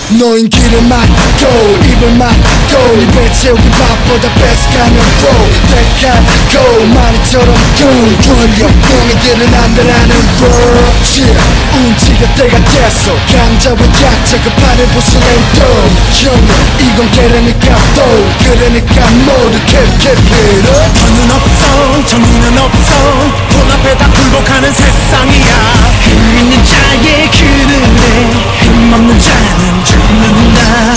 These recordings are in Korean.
너인 길을 막고 입을 막고 네 배 채우기 밥보다 뺏가는 로 택하고 말처럼 둥글려 너의 길은 안 되라는 로 운치가 때가 됐어 강자와 약자 그 판을 부수는 또 형님 이건 개라니까 또 그러니까 모두 캡캡해라 더는 없어 정의는 없어 돈 앞에다 굴복하는 세상이야 힘 있는 자의 그늘에 힘 없는 자는 죽는다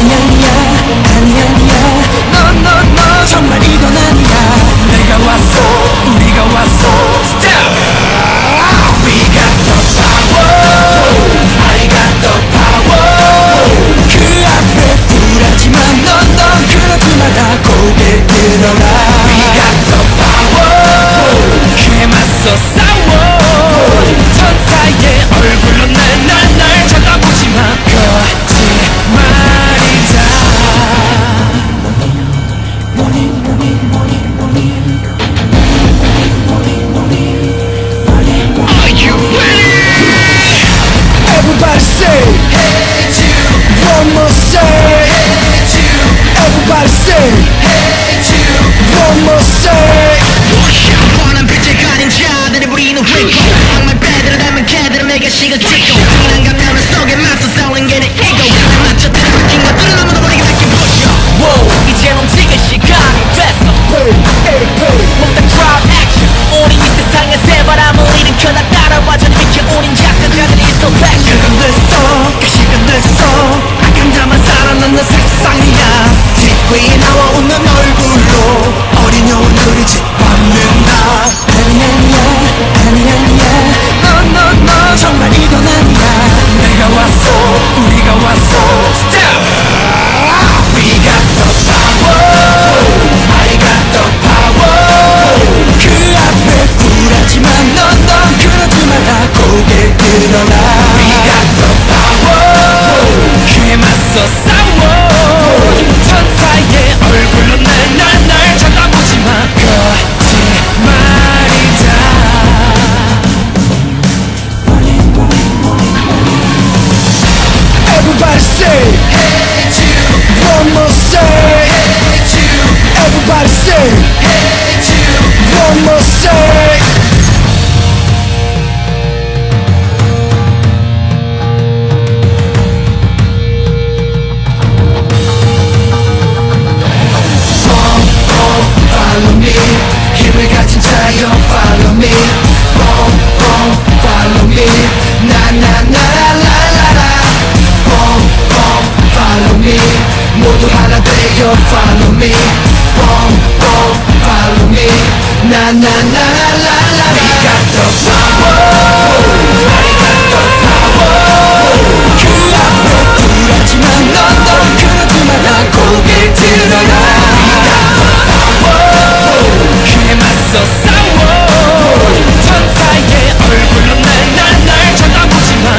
아니야 너 정말 이건 아니야 내가 왔어 우리가 왔어 Stop! We got the power I got the power 그 앞에 굴하지만 넌 그러지 마라 고개 들어라 We got the power 그에 맞서 싸워 천사의 얼굴로 날 쳐다보지 마 거짓말이다 Are you ready? Everybody say Hey you one more say Hey you Everybody say Hey you one more say 뻔한 빛을 가린 자들이 부리는 휘고 악말 빼들어 닮은 개들은 매겨 시가 찍고 진한 감정을 속에 맞서 싸우는 게 내 이고 날 맞춰 들어박힌 것들은 아무도 모르게 밝힌 부셔 Wow 이젠 움직일 시간이 됐어 모두 crowd action 우리 이 세상에 새바람을 일으켜 나 따라와줘 네 비켜 우린 약간자들이 so passion 시간 됐어 그 시간 됐어 악한 자만 살아남는 세상이야 뒷귀에 나와 웃는 얼굴로 어린 영혼들이 짓밟는다 아니야 너 정말 이건 아니야 내가 왔어 우리가 왔어 Stop! We got the power I got the power 그 앞에 굴하지만 넌 그러지 마라 고개 들어라 We got the power 그에 맞서 싸워 천사의 얼굴로 날 쳐다보지 마 거짓말이다 Everybody say Hey you one more say Hey you Everybody say Hey you one more say Follow me 힘을 가진 자여 Follow me Follow me 나나나라라라 Follow me 모두 하나 되어 Follow me Follow me 나나나라라라 We got the power I got the power 그 앞에 굴하지만 넌 그러지 마라 고개 들어라 We got the power 그에 맞서 싸워 천사의 얼굴로 날 쳐다보지 마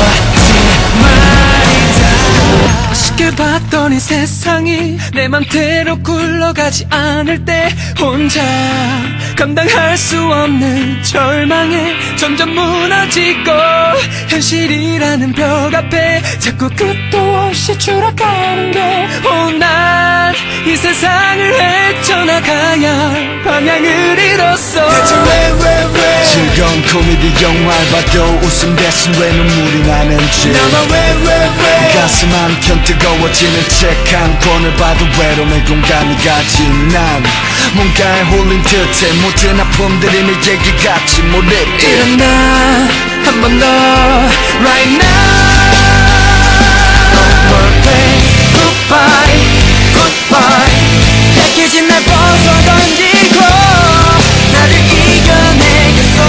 거짓말이다 맛있게 봤더니 세상이 내 맘대로 굴러가지 않을 때 혼자 감당할 수 없는 절망에 점점 무너지고 현실이라는 벽 앞에 자꾸 끝도 없이 추락하는 게 난 이 세상을 헤쳐나가야 할 방향을 잃었어 대체 왜 즐거운 코미디 영화를 봐도 웃음 대신 왜 눈물이 나는지 나만 왜 가슴 한켠 뜨거워지는 책 한 권을 봐도 외로움의 공간이 가지 난 뭔가에 홀린 듯해 모든 아픔들이 내 얘기 같이 몰입돼 일어나 한 번 더 Right now No more pain Goodbye Goodbye 약해진 날 벗어 던지고 나를 이겨내겠어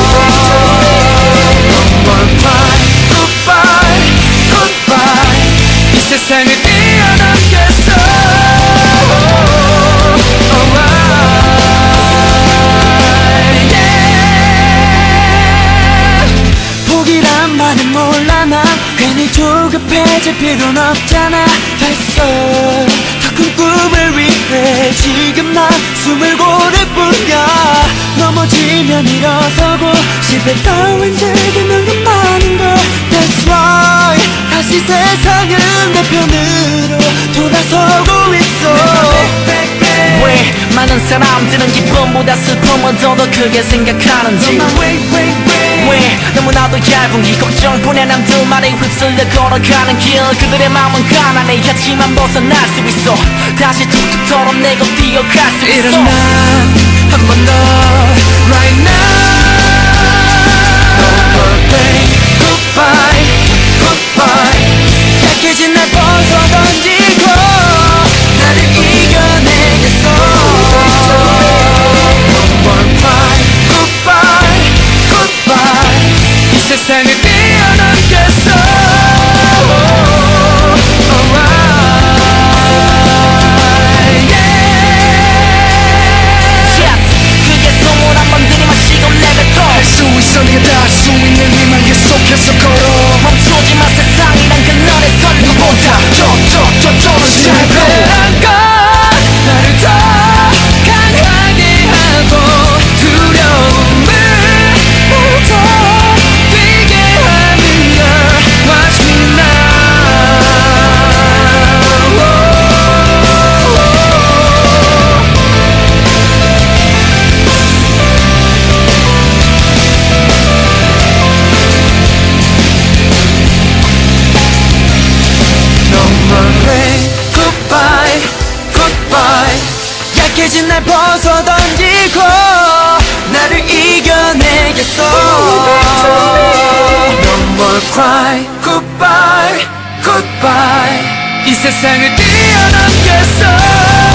No more pain Goodbye Goodbye 이 세상을 뛰어넘겠어 포기란 말은 몰라 나 괜히 조급해질 필요는 없잖아 됐어 더 큰 꿈을 위해 지금 난 숨을 고를 뿐이야 넘어지면 일어서고 실패 따윈 즐기는 것만인 걸 That's right 다시 세상은 내 편으로 돌아서고 있어. 왜 많은 사람들은 기쁨보다 슬픔을 더 크게 생각하는지, 왜 너무나도 얇은 이 걱정뿐에 난 두 마리 휩쓸려 걸어가는 길. 그들의 마음은 가난해 하지만 벗어날 수 있어. 다시 툭툭 털어내고 뛰어갈 수 있어. 일어나 한 번 더 right now. No more pain. Goodbye, goodbye. 약해진 날 벗어 던지고 나를 이겨내겠어. No more cry. Goodbye, goodbye. 이 세상을 뛰어넘겠어. 할 수 있어 네가 다 할 수 있는 희망 계속해서 걸어. 멈추지 마 세상이란 그날의 선보자. 저런 시작으로 나를 더 강하게 하고 두려움을 더 뛰게 하는 걸 Watch me now. Goodbye, goodbye. 약해진 날 벗어 던지고 나를 이겨내겠어. No more cry. Goodbye, goodbye. 이 세상을 뛰어넘겠어.